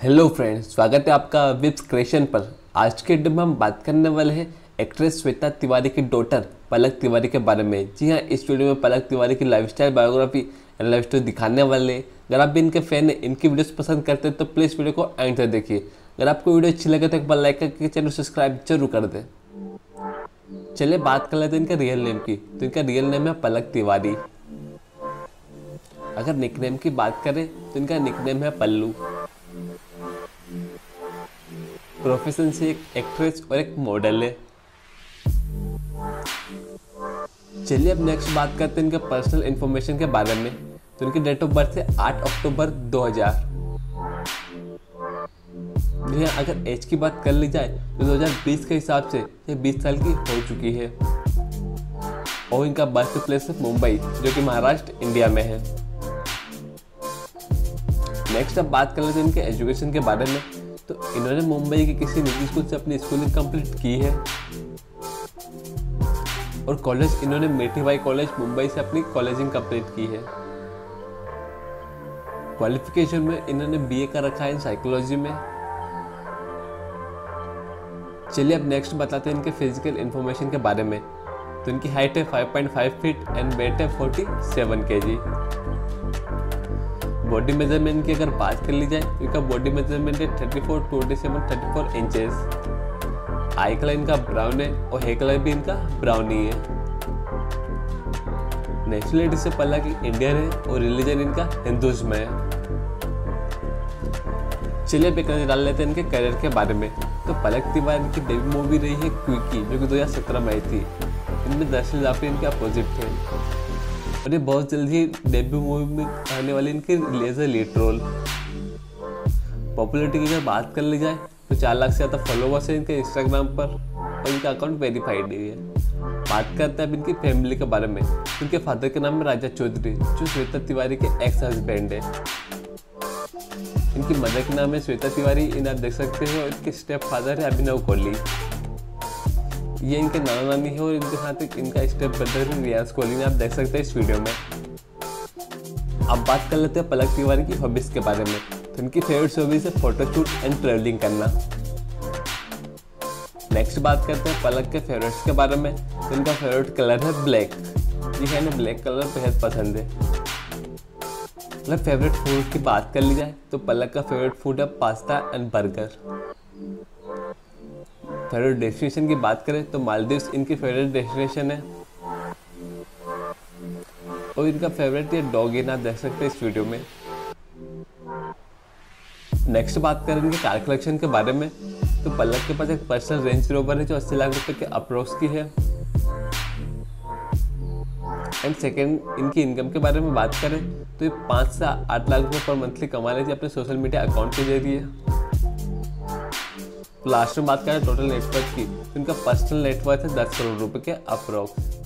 Hello friends, स्वागत है आपका विप्स क्रिएशन पर। आज के वीडियो में हम बात करने वाले हैं एक्ट्रेस श्वेता तिवारी की डॉटर पलक तिवारी के बारे में। जी हाँ, इस वीडियो में पलक तिवारी की lifestyle, biography and life story दिखाने वाले हैं। अगर आप भी इनके फैन हैं, इनकी वीडियोस पसंद करते हैं तो प्लीज़ वीडियो को एंड तक देखिए। अगर आपको वीडियो अच्छी लगे तो एक बार लाइक करके चैनल सब्सक्राइब जरूर कर दें। चलिए बात कर लेते हैं इनका रियल नेम की। तो इनका रियल नेम है पलक तिवारी। अगर निकनेम की बात करें तो इनका निकनेम है पल्लू। प्रोफेशन से एक एक्ट्रेस और एक मॉडल है। चलिए अब नेक्स्ट बात करते हैं इनके पर्सनल इंफॉर्मेशन के बारे में। तो इनकी डेट ऑफ बर्थ है 8 अक्टूबर 2000। जी हाँ, अगर एज की बात कर ली जाए तो 2020 के हिसाब से ये 20 साल की हो चुकी है। और इनका बर्थ प्लेस है मुंबई, जो कि महाराष्ट्र, इंडिया में है। नेक्स्ट अब बात कर लेते हैं इनके एजुकेशन के बारे में। तो इन्होंने मुंबई के किसी निजी स्कूल से अपनी स्कूलिंग कंप्लीट की है और कॉलेज इन्होंने मीठीबाई कॉलेज मुंबई से अपनी कॉलेजिंग कंप्लीट की है। क्वालिफिकेशन में इन्होंने बीए का रखा है साइकोलॉजी में। चलिए अब नेक्स्ट बताते हैं इनके फिजिकल इंफॉर्मेशन के बारे में। तो इनकी हाइट है 5.5 फीट एंड वेट है 47 kg। बॉडी मेजरमेंट की अगर बात कर ली जाए तो इनका बॉडी मेजरमेंट है 34, 27, 34 इंचेस। आई कलर इनका ब्राउन है और हेयर कलर भी इनका ब्राउन ही है। नेशनलिटी से पलक इंडियन है और रिलीजन इनका हिंदुइज्म है। चलिए अब एक नजर डाल लेते हैं इनके करियर के बारे में। तो पलक तिवारी की डेब्यू मूवी रही है क्विकी, जो कि 2017 में आई थी। इनमें दर्शन जाफरी इनके अपोजिट थे और ये बहुत जल्द ही डेब्यू मूवी में आने वाली इनकी लेजर लीड रोल। पॉपुलरिटी की अगर बात कर ली जाए तो 4 लाख से ज़्यादा फॉलोवर्स है इनके इंस्टाग्राम पर और इनका अकाउंट वेरीफाइड ही है। बात करते हैं अब इनकी फैमिली के बारे में। इनके फादर के नाम है राजा चौधरी, जो श्वेता तिवारी के एक्स हस्बैंड है। इनकी मदर का नाम है श्वेता तिवारी, इन्हें आप देख सकते हो। इनके स्टेप फादर है अभिनव कोहली, ये इनके नाना नानी है। और इनके साथ एक इनका स्टेप ब्रदर है रियाज कोहली, आप देख सकते हैं इस वीडियो में। अब बात कर लेते हैं पलक तिवारी की हॉबीज के बारे में। तो इनकी फेवरेट हॉबीज है फोटोशूट एंड ट्रैवलिंग करना। नेक्स्ट बात करते हैं पलक के फेवरेट्स के बारे में। तो इनका फेवरेट कलर है ब्लैक। जी है, इन्हें ब्लैक कलर बेहद पसंद है। मतलब फेवरेट फूड की बात कर ली जाए तो पलक का फेवरेट फूड है pasta and burger. Favourite destination की बात करें तो मालदीव्स इनकी फेवरेट डेस्टिनेशन है और इनका फेवरेट ये डॉग है, आप देख सकते हैं इस वीडियो में। नेक्स्ट बात करें इनके कार कलेक्शन के बारे में। तो पलक के पास एक पर्सनल रेंज रोवर है जो 80 लाख रुपए के अप्रोक्स की है। एंड सेकेंड, इनकी इनकम के बारे में बात करें तो ये 5 से 8 लाख रुपए पर मंथली कमा लेती है अपने सोशल मीडिया अकाउंट के जरिए। लास्ट में बात करें टोटल नेटवर्थ की, तो इनका पर्सनल नेटवर्थ है 10 करोड़ रुपए के अप्रोक्स।